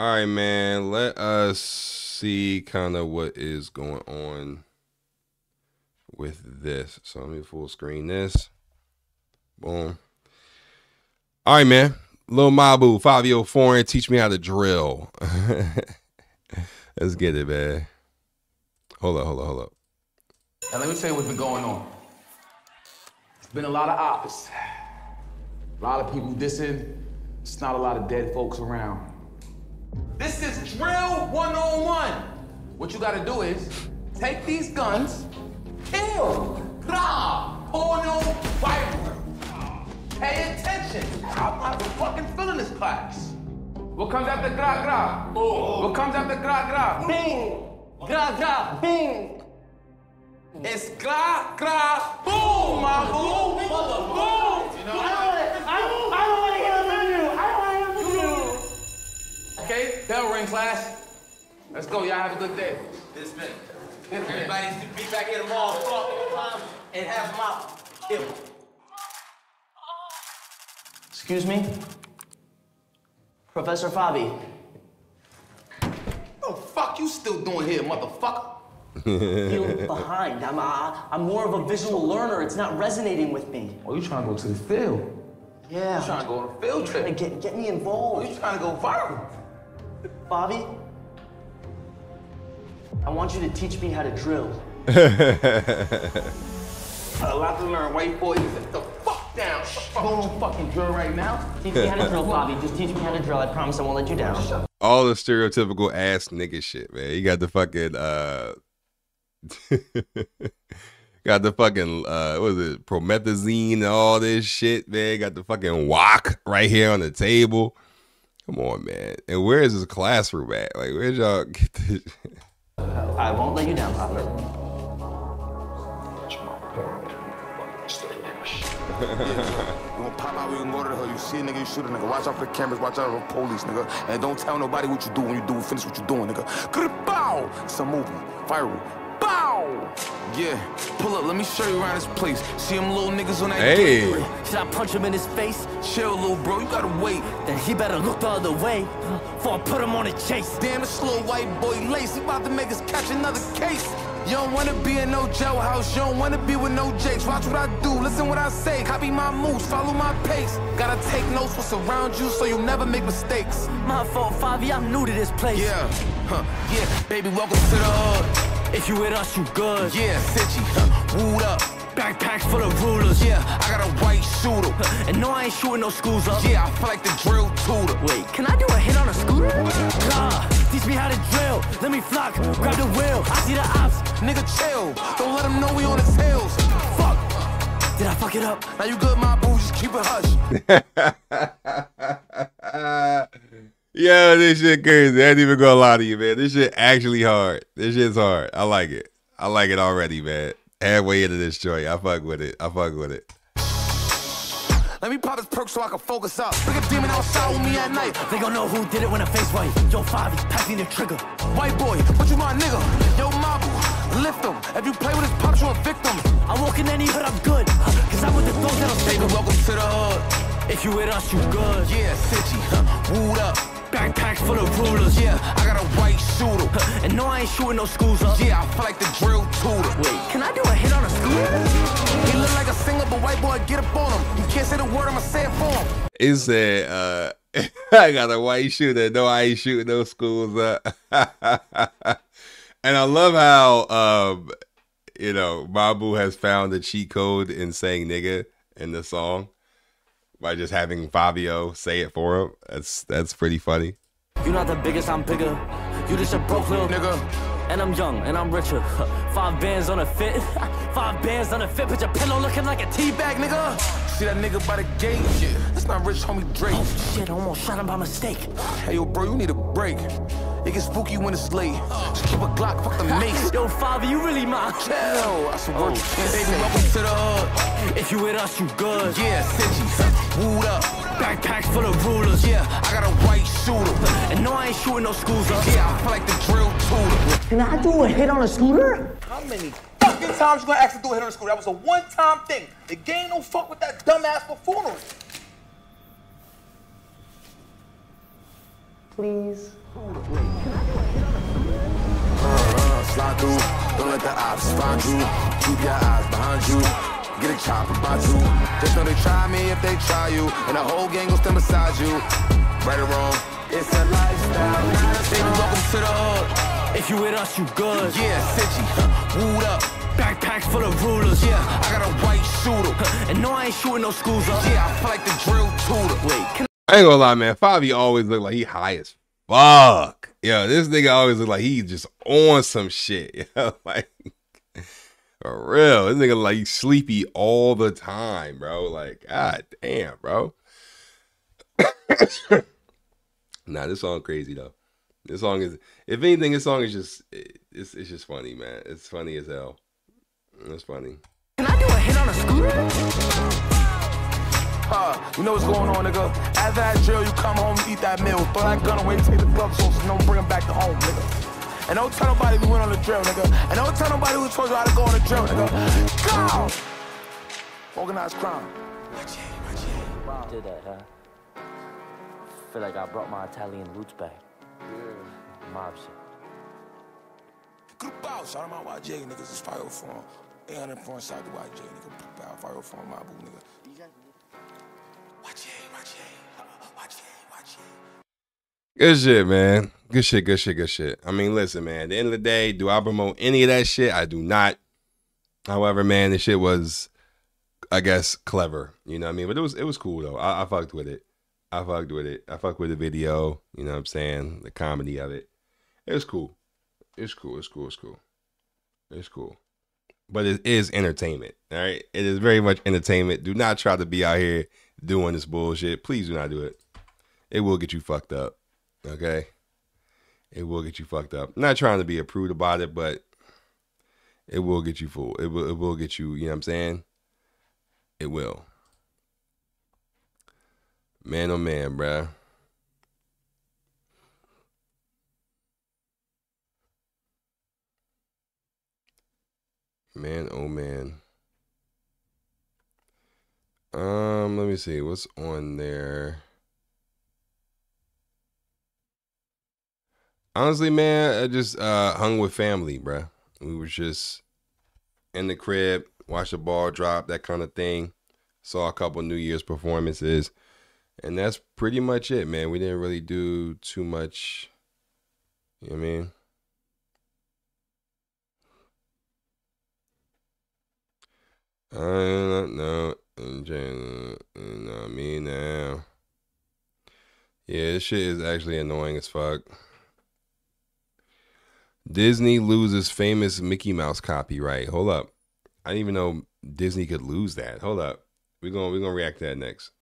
All right, man. Let us see kind of what is going on with this. So let me full screen this. Boom. All right, man. Lil Mabu, 5-year foreign, teach me how to drill. Let's get it, man. Hold up. Now let me tell you what's been going on. It's been a lot of ops. A lot of people dissing. It's not a lot of dead folks around. This is drill 101. What you gotta do is take these guns, kill, porno, viral. Pay attention. I'm not fucking feeling this class. What comes after gra gra? What comes after gra gra? Bing! Gra gra, bing! It's gra gra, boom, my boo! Boom! I don't want to hear from you. Okay, bell ring, class. Let's go, y'all have a good day. Dismiss. Everybody needs to be back here tomorrow, fuck, and have them out. Kill them. Excuse me? Professor Fabi. What the fuck you still doing here, motherfucker? Feeling behind. I'm more of a visual learner. It's not resonating with me. Oh, you trying to go to the field? Yeah. You trying to go on a field trip? Get me involved. Oh, you trying to go viral? Fabi, I want you to teach me how to drill. A lot to learn, white boy. Sit the fuck down. Go on fucking drill right now. Teach me how to drill, Fabi. Just teach me how to drill. I promise I won't let you down. All the stereotypical ass nigga shit, man. You got the fucking got the fucking what is it, promethazine and all this shit, man. Got the fucking wok right here on the table. Come on, man. And where is this classroom at? Like, where'd y'all get this? I won't let you down, Fabi. You gonna pop out, we can go to the hood. You see a nigga, you shoot a nigga. Watch out for the cameras, watch out for the police, nigga. And don't tell nobody what you do when you do. Finish what you doing, nigga. Good bow! Some movement. Viral. Bow! Yeah. Pull up, let me show you around this place. See them little niggas on that. Hey. Should I punch him in his face? Chill, little bro, you gotta wait. Then he better look the other way before I put him on a chase. Damn, this little white boy lace. He about to make us catch another case. You don't wanna be in no jailhouse, you don't wanna be with no jakes. Watch what I do, listen what I say, copy my moves, follow my pace. Gotta take notes what's around you so you never make mistakes. My fault, Fabi, I'm new to this place. Yeah, yeah, baby, welcome to the hood. If you with us, you good. Yeah, Cincy, wooed up. Backpacks full of rulers. Yeah, I got a white shooter. And no, I ain't shooting no schools up. Yeah, I feel like the drill tutor. Wait, can I do a hit on a scooter? Nah, teach me how to drill. Let me flock, grab the wheel. I see the ops. Nigga, chill. Don't let them know we on his tails. Fuck. Did I fuck it up? Now you good, my boo, just keep it hush. Yo, this shit crazy. I ain't even gonna lie to you, man. This shit actually hard. This shit's hard. I like it. I like it already, man. Halfway into this joint. I fuck with it. Let me pop his perk so I can focus up. Bring a demon outside with me at night. They gon' know who did it when I face white. Yo, Fabi, passing the trigger. White boy, what you my nigga? Yo, Mabu, lift him. If you play with his pops, you a victim. I walk in any hood, I'm good. Cause I'm with the dogs that'll stay. Baby, welcome to the hood. If you with us, you good. Yeah, Cincy, wooed up. Backpacks full of rulers. Yeah, I got a white shooter. And no, I ain't shooting no schools up. Yeah, I feel like the drill tutor. Wait, can I do a hit on a scooter? He look like a singer, but white boy, get up on him. You can't say the word, I'ma say it for him. It said, I got a white shooter. No, I ain't shooting no schools up. And I love how, you know, Mabu has found the cheat code in saying nigga in the song by just having Fabio say it for him. That's pretty funny. You're not the biggest, I'm bigger. You just a broke little nigga. And I'm young, and I'm richer. 5 bands on a fit. 5 bands on a fit. Put your pillow looking like a tea bag, nigga. See that nigga by the gate? Yeah. That's not rich homie Drake. Oh shit, I almost shot him by mistake. Hey yo, bro, you need a break. It gets spooky when it's late. Just keep a Glock, fuck the mace. Yo, Fabi, you really my chill. I some work. Baby, welcome to the hood. If you with us, you good. Yeah, Cincy, wooed up. Backpacks full of rulers. Yeah, I got a white shooter. And no, I ain't shooting no schools up. Yeah, I feel like the drill tutor. Can I do a hit on a scooter? How many fucking times you gonna ask to do a hit on the scooter? That was a one-time thing. The game don't fuck with that dumbass buffoonery. please? Slide through, don't let the ops find you. Keep your eyes behind you. Get a chopper by two. Just know they try me if they try you. And the whole gang will stand beside you. Right or wrong, it's a lifestyle. Baby, welcome to the hood. If you with us, you good. Yeah, Cincy, wooed up. Backpacks full of rulers. Yeah, I got a white shooter. And no, I ain't shooting no schools up. Yeah, I feel like the drill tutor. Wait, can I ain't gonna lie, man. Favi always look like he high as fuck. Yo, this nigga always look like he just on some shit. Yo, like for real. This nigga like sleepy all the time, bro. Like, god damn, bro. Nah, this song crazy though. This song is, if anything, this song is just it's just funny, man. It's funny as hell. It's funny. I do a hit on a scooter? You know what's going on, nigga? After that drill, you come home, you eat that meal, throw that gun away, take the gloves off, so don't bring them back to home, nigga. And don't tell nobody we went on the drill, nigga. And don't tell nobody who told you how to go on the drill, nigga. Go! Organized crime. Did that, huh? Feel like I brought my Italian roots back. Mob shit. Group out, shout out my YJ, niggas. It's 504. 800 point side to YJ, nigga. Group out, 504, my boo, nigga. YJ. Good shit, man. Good shit. I mean, listen, man. At the end of the day, do I promote any of that shit? I do not. However, man, this shit was, I guess, clever. You know what I mean? But it was cool though. I fucked with it. I fucked with the video. You know what I'm saying? The comedy of it. It was cool. It's cool. But it is entertainment. All right. It is very much entertainment. Do not try to be out here doing this bullshit. Please do not do it. It will get you fucked up. Okay? It will get you fucked up. I'm not trying to be a prude about it, but it will get you fooled. It will get you, you know what I'm saying? It will. Man, oh man, bruh. Man, oh man. Let me see what's on there. Honestly, man, I just hung with family, bruh. We were just in the crib, watched the ball drop, that kind of thing. Saw a couple New Year's performances, and that's pretty much it, man. We didn't really do too much. You know what I mean? I don't know. You know what I mean now. Yeah, this shit is actually annoying as fuck. Disney loses famous Mickey Mouse copyright. Hold up. I didn't even know Disney could lose that. Hold up. We're gonna react to that next.